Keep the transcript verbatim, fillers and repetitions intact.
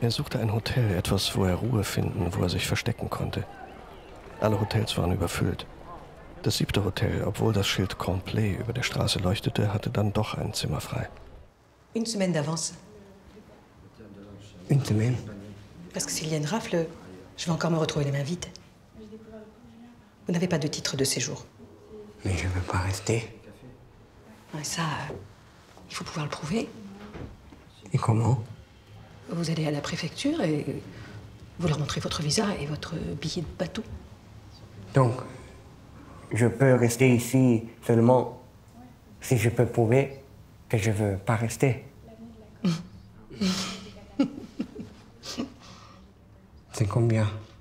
Er suchte ein Hotel, etwas, wo er Ruhe finden, wo er sich verstecken konnte. Alle Hotels waren überfüllt. Das siebte Hotel, obwohl das Schild Complet über der Straße leuchtete, hatte dann doch ein Zimmer frei. Une semaine d'avance. Une semaine? Parce que s'il y a une rafle, je vais encore me retrouver les mains vides. Vous n'avez pas de titre de séjour. Mais je ne veux pas rester. Et ça, euh, il faut pouvoir le prouver. Et comment? Vous allez à la préfecture et vous leur montrez votre visa et votre billet de bateau. Donc, je peux rester ici seulement si je peux prouver que je ne veux pas rester. C'est combien?